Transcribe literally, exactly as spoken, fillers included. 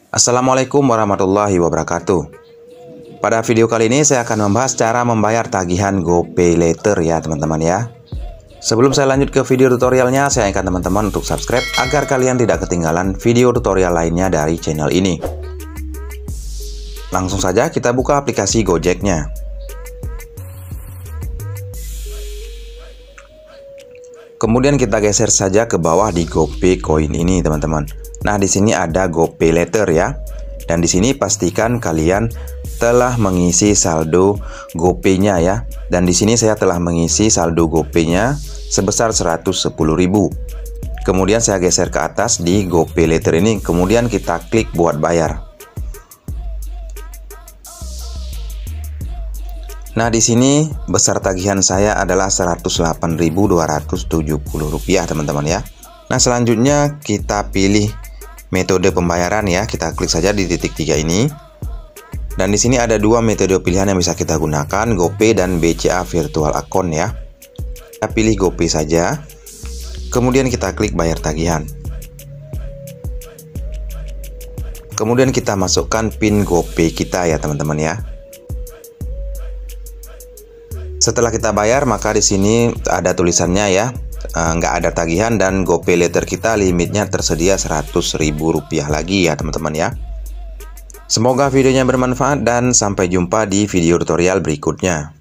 Assalamualaikum warahmatullahi wabarakatuh. Pada video kali ini saya akan membahas cara membayar tagihan GoPay Later ya teman-teman ya. Sebelum saya lanjut ke video tutorialnya, saya ingatkan teman-teman untuk subscribe agar kalian tidak ketinggalan video tutorial lainnya dari channel ini. Langsung saja kita buka aplikasi Gojeknya. Kemudian kita geser saja ke bawah di GoPay Coin ini teman-teman. Nah, di sini ada GoPay Later ya. Dan di sini pastikan kalian telah mengisi saldo GoPay-nya ya. Dan di sini saya telah mengisi saldo GoPay-nya sebesar seratus sepuluh ribu. Kemudian saya geser ke atas di GoPay Later ini, kemudian kita klik buat bayar. Nah, di sini besar tagihan saya adalah seratus delapan ribu dua ratus tujuh puluh rupiah teman-teman ya. Nah, selanjutnya kita pilih metode pembayaran ya. Kita klik saja di titik tiga ini. Dan di sini ada dua metode pilihan yang bisa kita gunakan, GoPay dan B C A Virtual Account ya. Kita pilih GoPay saja. Kemudian kita klik bayar tagihan. Kemudian kita masukkan PIN GoPay kita ya teman-teman ya. Setelah kita bayar, maka di sini ada tulisannya ya, nggak ada tagihan dan GoPay Later kita limitnya tersedia seratus ribu rupiah lagi ya teman-teman ya. Semoga videonya bermanfaat dan sampai jumpa di video tutorial berikutnya.